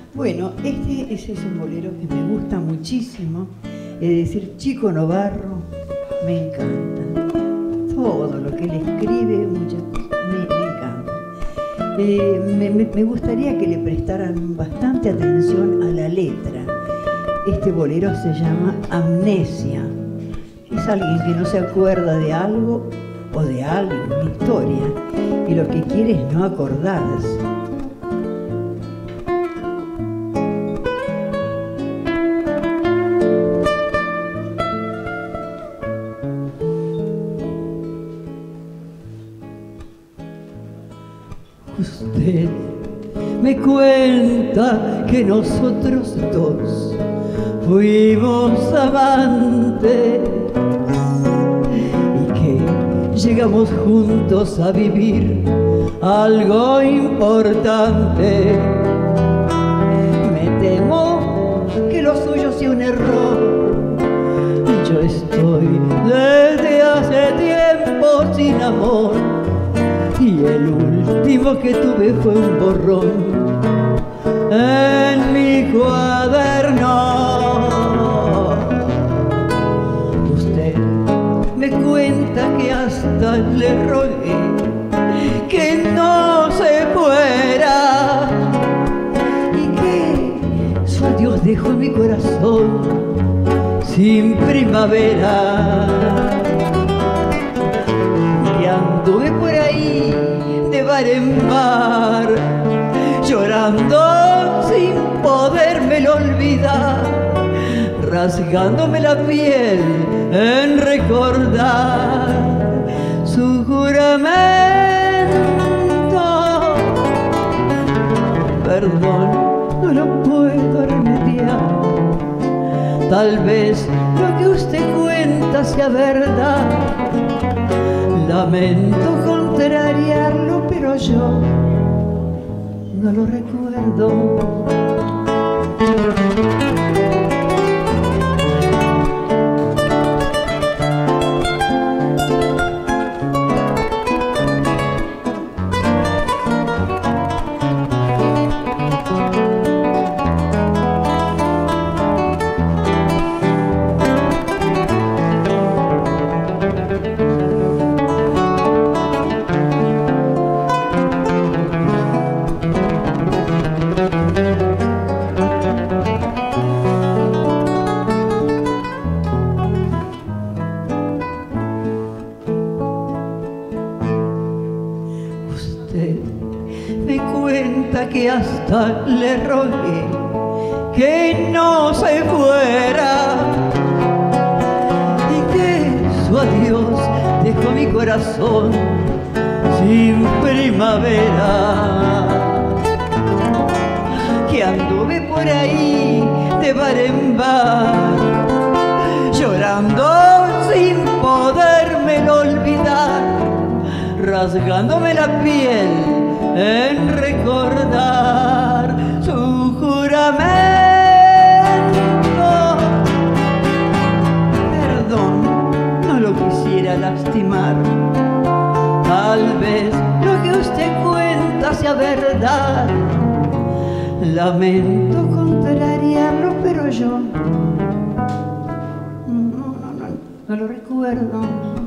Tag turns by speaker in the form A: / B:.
A: Bueno, ese es un bolero que me gusta muchísimo. Es decir, Chico Novarro me encanta. Todo lo que él escribe, muchas cosas, me encanta. Me gustaría que le prestaran bastante atención a la letra. Este bolero se llama Amnesia. Es alguien que no se acuerda de algo o de algo, una historia, y lo que quiere es no acordarse. Usted me cuenta que nosotros dos fuimos amantes y que llegamos juntos a vivir algo importante. Me temo que lo suyo sea un error. Yo estoy desde hace tiempo sin amor y el último que tuve fue un borrón en mi cuaderno. Usted me cuenta que hasta le rogué que no se fuera y que su adiós dejó mi corazón sin primavera. Que anduve por ahí de bar en bar, llorando sin podérmelo olvidar, rasgándome la piel en recordar su juramento. Perdón, no lo puedo remediar. Tal vez lo que usted cuenta sea verdad. Lamento contrariarlo, pero yo no lo recuerdo. Me cuenta que hasta le rogué que no se fuera y que su adiós dejó mi corazón sin primavera. Que anduve por ahí de bar en bar, llorando sin podérmelo olvidar, rasgándome la piel en recordar su juramento. Perdón, no lo quisiera lastimar. Tal vez lo que usted cuenta sea verdad. Lamento contrariarlo, pero yo no lo recuerdo.